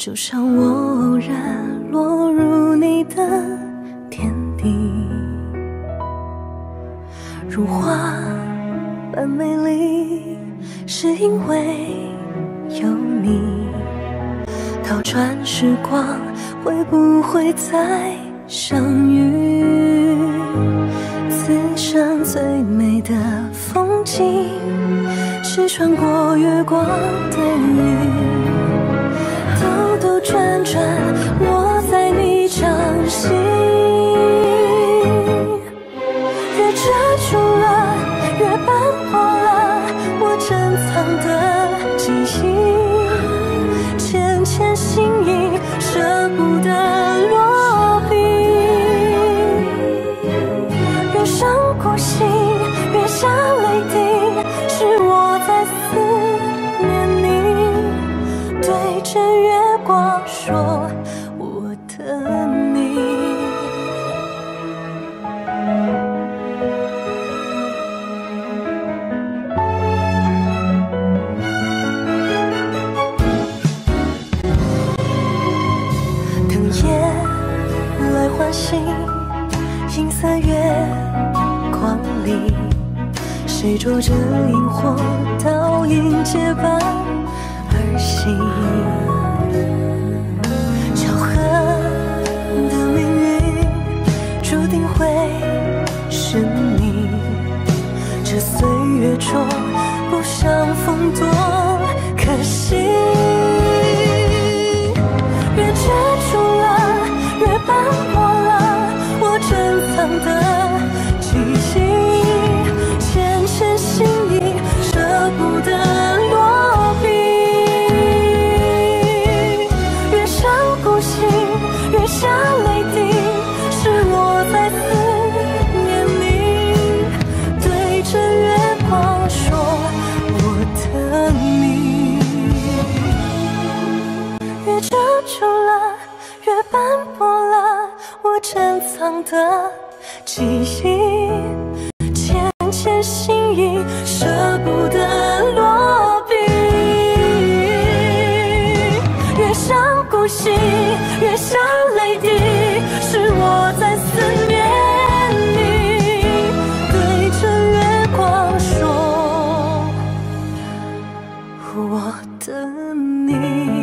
就像我偶然落入你的天地，如花般美丽，是因为有你。倒转时光，会不会再相遇？此生最美的风景，是穿过月光的雨。兜兜转转，我在你掌心，越遮住了，越斑驳了我珍藏的记忆，浅浅心意，舍不得落笔。越伤过心，越下泪滴，是我在思念你，对着月光说我的你。等夜来唤醒银色月光里，谁捉着萤火倒影结伴而行。巧合的命运注定会是你，这岁月中不相逢多可惜。越遮住了，越斑驳了我珍藏的记忆，浅浅心意，舍不得落笔。越伤过心，越下泪滴，是我在思念你，对着月光说我的你。越遮住了，越斑驳了我珍藏的记忆，浅浅心意，舍不得落笔。越伤过心，越下泪滴，是我在思念你，对着月光说我的你。